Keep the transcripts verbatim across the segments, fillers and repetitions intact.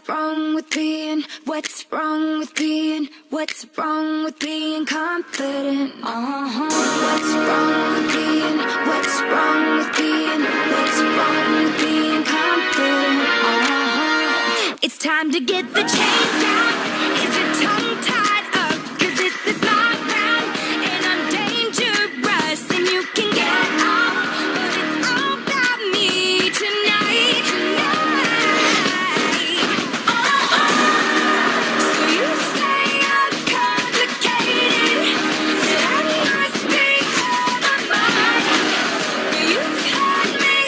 wrong with being, what's wrong with being, what's wrong with being confident? Uh-huh. What's wrong with being, what's wrong with being, what's wrong with being confident? Uh-huh. It's time to get the chains out. Is your tongue tied up? Cause this is my round, and I'm dangerous, and you can get off, but it's all about me tonight, tonight. Oh, oh. So you say I'm complicated, that I must be out of my mind, but you've had me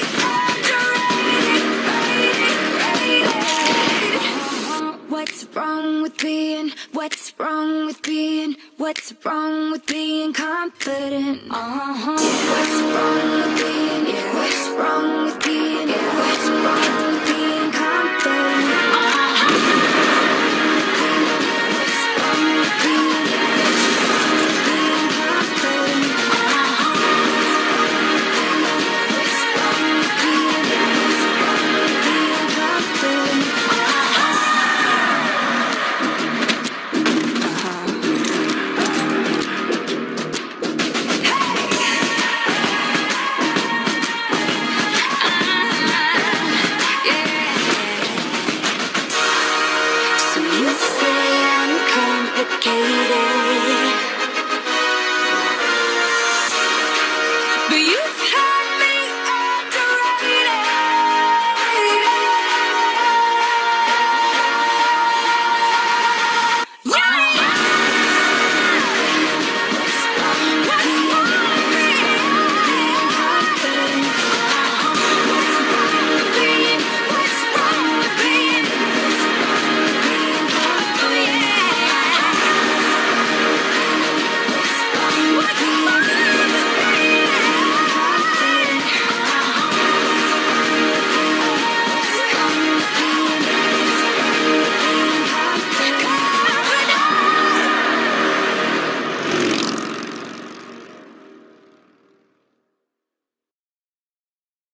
underrated, rated, rated. What's wrong with being, what's wrong with being, what's wrong with being confident? Uh-huh. What's wrong with being